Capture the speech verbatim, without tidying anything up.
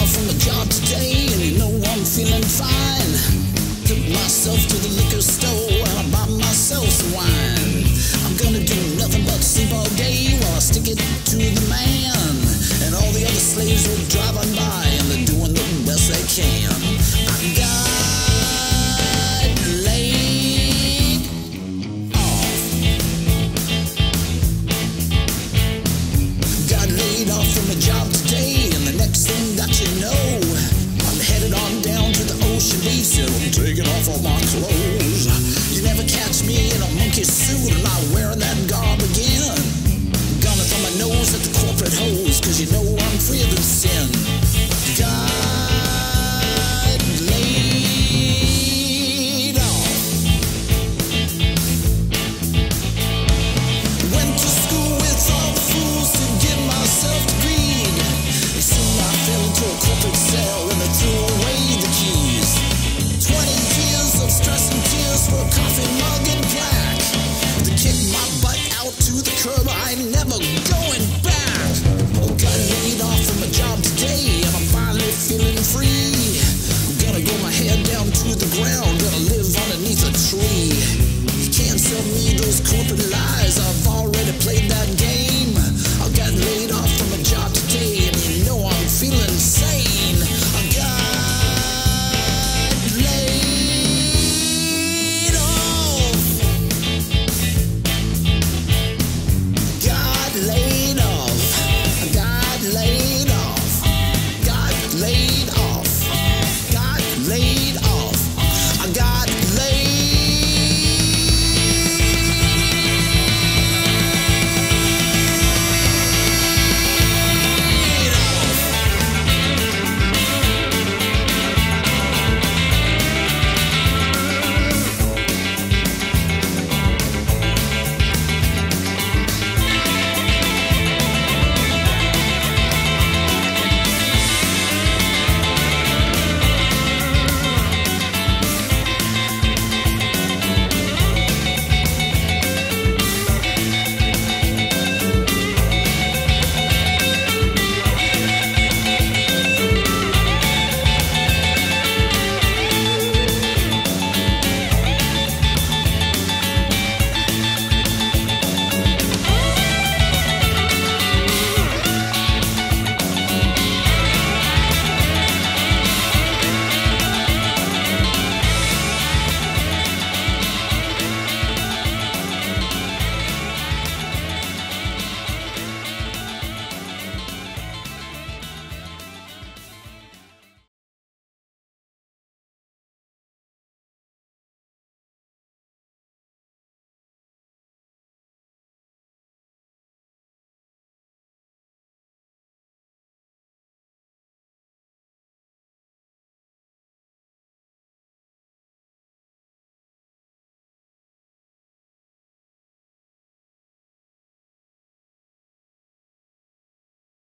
off from the job today, and you know I'm feeling fine. Took myself to the liquor store and I bought myself some wine. I'm gonna do nothing but sleep all day while I stick it to the man. And all the other slaves are driving by and they're doing the best they can. I got laid off. Got laid off from a job today, and the next thing that you know, I'm headed on down to the ocean beach and I'm taking off all my clothes. You never catch me in a monkey suit, I'm not wearing that garb again. Gonna throw my nose at the corporate hose, cause you know I'm freer than sin. Got laid off. Went to school with all the fools to get myself degreed. And soon I fell into a corporate cell and they threw away the keys. Twenty years of stress and tears for a coffee mug and black. They kicked my butt out to the curb, I ain't never going back. Got laid off from a job today and I'm finally feeling free. I'm gonna go my head down to the ground, gonna live underneath a tree. You can't sell me those corporate lies, I've already played that.